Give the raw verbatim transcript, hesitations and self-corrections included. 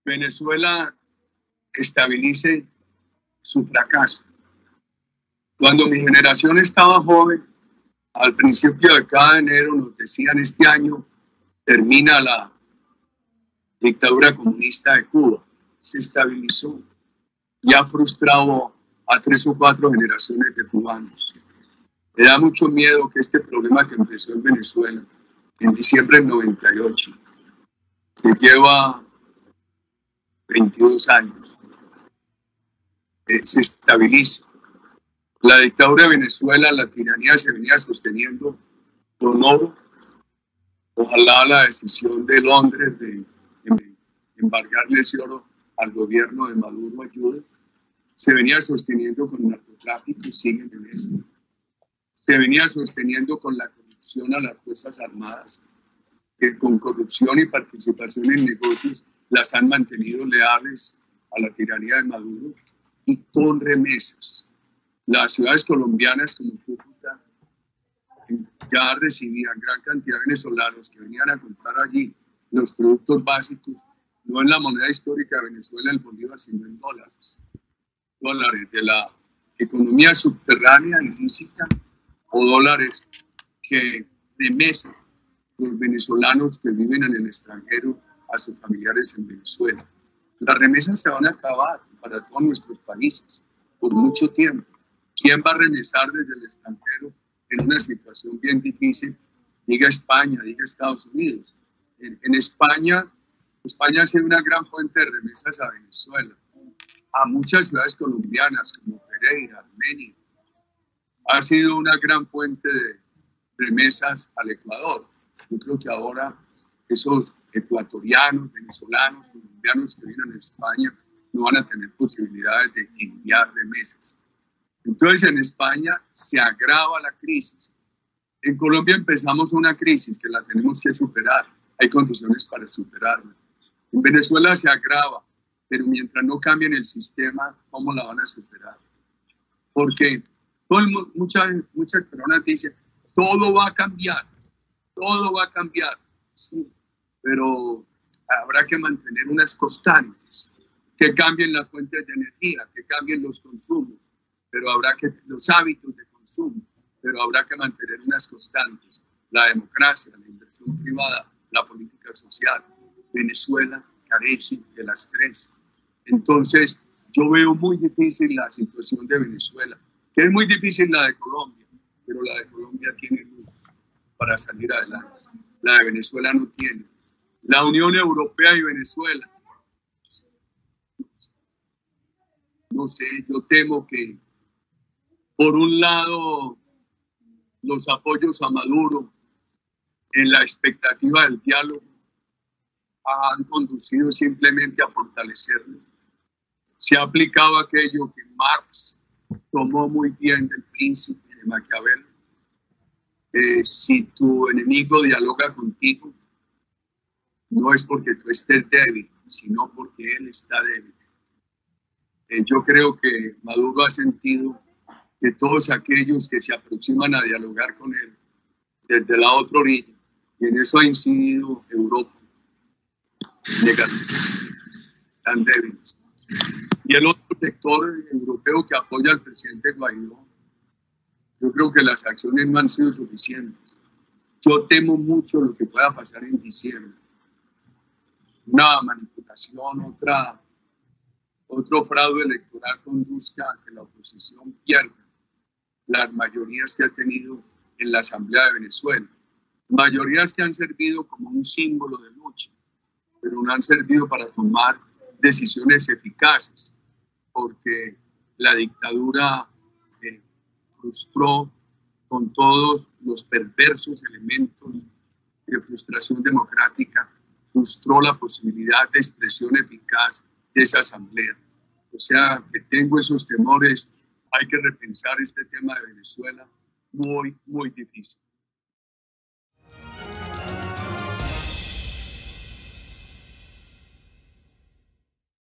Venezuela estabilice su fracaso. Cuando mi generación estaba joven, al principio de cada enero nos decían: este año termina la dictadura comunista de Cuba. Se estabilizó y ha frustrado a tres o cuatro generaciones de cubanos. Me da mucho miedo que este problema que empezó en Venezuela en diciembre del noventa y ocho, que lleva veintidós años, eh, se estabilice. La dictadura de Venezuela, la tiranía se venía sosteniendo con oro. Ojalá la decisión de Londres de embargarle ese oro al gobierno de Maduro ayude. Se venía sosteniendo con narcotráfico, siguen en esto. Se venía sosteniendo con la corrupción a las Fuerzas Armadas, que con corrupción y participación en negocios las han mantenido leales a la tiranía de Maduro, y con remesas. Las ciudades colombianas como Cúcuta ya recibían gran cantidad de venezolanos que venían a comprar allí los productos básicos, no en la moneda histórica de Venezuela, el bolívar, sino en dólares. Dólares de la economía subterránea ilícita, o dólares que remesan los venezolanos que viven en el extranjero a sus familiares en Venezuela. Las remesas se van a acabar para todos nuestros países por mucho tiempo. ¿Quién va a remesar desde el extranjero en una situación bien difícil? Diga España, diga Estados Unidos. En, en España, España ha sido una gran fuente de remesas a Venezuela, a muchas ciudades colombianas como Pereira, Armenia. Ha sido una gran fuente de remesas al Ecuador. Yo creo que ahora esos ecuatorianos, venezolanos, colombianos que vienen a España no van a tener posibilidades de enviar remesas. Entonces en España se agrava la crisis. En Colombia empezamos una crisis que la tenemos que superar. Hay condiciones para superarla. En Venezuela se agrava, pero mientras no cambien el sistema, ¿cómo la van a superar? Porque todo el, muchas, muchas personas dicen, todo va a cambiar, todo va a cambiar. Sí, pero habrá que mantener unas constantes, que cambien las fuentes de energía, que cambien los consumos, pero habrá que, los hábitos de consumo, pero habrá que mantener unas constantes, la democracia, la inversión privada, la política social. Venezuela carece de las tres. Entonces, yo veo muy difícil la situación de Venezuela, que es muy difícil la de Colombia, pero la de Colombia tiene luz para salir adelante. La de Venezuela no tiene. La Unión Europea y Venezuela, no sé, yo temo que por un lado los apoyos a Maduro en la expectativa del diálogo han conducido simplemente a fortalecerlo. Se ha aplicado aquello que Marx tomó muy bien del Príncipe de Maquiavelo. Eh, si tu enemigo dialoga contigo, no es porque tú estés débil, sino porque él está débil. Eh, yo creo que Maduro ha sentido que todos aquellos que se aproximan a dialogar con él desde la otra orilla, y en eso ha incidido Europa, tan débiles. Y el otro sector europeo que apoya al presidente Guaidó, yo creo que las acciones no han sido suficientes. Yo temo mucho lo que pueda pasar en diciembre. Una manipulación, otra, otro fraude electoral conduzca a que la oposición pierda las mayorías que ha tenido en la Asamblea de Venezuela. Mayorías que han servido como un símbolo de lucha, pero no han servido para tomar decisiones eficaces, porque la dictadura eh, frustró con todos los perversos elementos de frustración democrática, frustró la posibilidad de expresión eficaz de esa asamblea. O sea, que tengo esos temores, hay que repensar este tema de Venezuela, muy, muy difícil.